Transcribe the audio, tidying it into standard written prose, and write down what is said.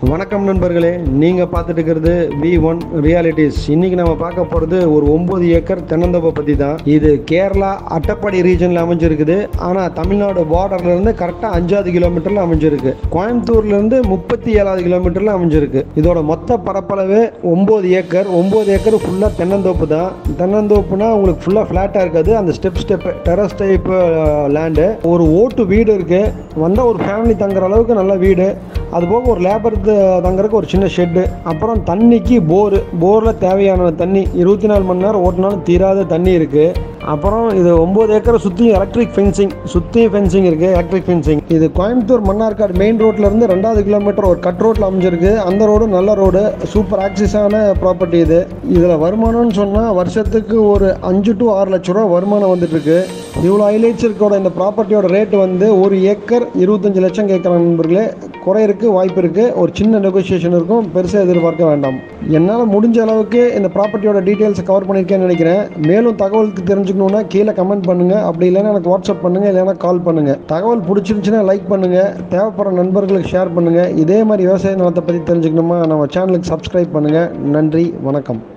வணக்கம் நண்பர்களே, நீங்கள் பார்த்துட்டு இருக்கிறது V1 Realtys. இன்னைக்கு நம்ம பார்க்க போகிறது ஒரு 9 ஏக்கர் தென்னந்தோப்பை பற்றி தான். இது கேரளா அட்டப்பாடி ரீஜனில் அமைஞ்சிருக்குது. ஆனால் தமிழ்நாடு பார்டர்லேருந்து கரெக்டாக 5வது கிலோமீட்டரில் அமைஞ்சிருக்கு. கோயம்புத்தூர்லேருந்து 37வது கிலோமீட்டரில் அமைஞ்சிருக்கு. இதோட மொத்த பரப்பளவு 9 ஏக்கர். 9 ஏக்கர் ஃபுல்லாக தென்னந்தோப்பு தான். தென்னந்தோப்புனா உங்களுக்கு ஃபுல்லாக ஃப்ளாட்டாக இருக்காது. அந்த ஸ்டெப் டெரஸ் டைப் லேண்டு. ஒரு ஓட்டு வீடு இருக்குது. வந்தால் ஒரு ஃபேமிலி தங்குற அளவுக்கு நல்ல வீடு. அதுபோக ஒரு லேபர் தங்கறதுக்கு ஒரு சின்ன ஷெட்டு. அப்புறம் தண்ணிக்கு போரில் தேவையான தண்ணி 24 மணி நேரம் ஓட்டினாலும் தீராத தண்ணி இருக்குது. அப்புறம் இது 9 ஏக்கரை சுற்றியும் எலக்ட்ரிக் ஃபென்சிங் இருக்குது. Electric fencing. இது கோயம்புத்தூர் மன்னார்காடு மெயின் ரோட்லேருந்து 2வது கிலோமீட்டர் ஒரு கட் ரோட்டில் அமைஞ்சிருக்கு. அந்த ரோடு நல்ல ரோடு, சூப்பர் ஆக்சிஸான ப்ராப்பர்ட்டி இது. இதில் வருமானம்னு சொன்னால் வருஷத்துக்கு ஒரு 5 to 6 லட்ச ரூபா வருமானம் வந்துட்டுருக்கு. இவ்வளோ ஹைலைட்ஸ் இருக்கோட இந்த ப்ராப்பர்ட்டியோட ரேட்டு வந்து 1 ஏக்கர் 25 லட்சம் கேட்குறாங்க நண்பர்களே. குறையிருக்கு வாய்ப்பு இருக்குது. ஒரு சின்ன நெகோசியேஷன் இருக்கும். பெருசாக எதிர்பார்க்க வேண்டாம். என்னால் முடிஞ்ச அளவுக்கு இந்த ப்ராப்பர்ட்டியோட டீட்டெயில்ஸை கவர் பண்ணியிருக்கேன்னு நினைக்கிறேன். மேலும் தகவலுக்கு தெரிஞ்சுக்கணுன்னா கீழே கமெண்ட் பண்ணுங்கள். அப்படி இல்லைன்னா எனக்கு வாட்ஸ்அப் பண்ணுங்கள், இல்லைன்னா கால் பண்ணுங்கள். தகவல் பிடிச்சிருந்துச்சுன்னா லைக் பண்ணுங்கள். தேவைப்படுற நண்பர்களுக்கு ஷேர் பண்ணுங்கள். இதே மாதிரி விவசாய நிலத்தை பற்றி தெரிஞ்சுக்கணுமா நம்ம சேனலுக்கு சப்ஸ்கிரைப் பண்ணுங்கள். நன்றி, வணக்கம்.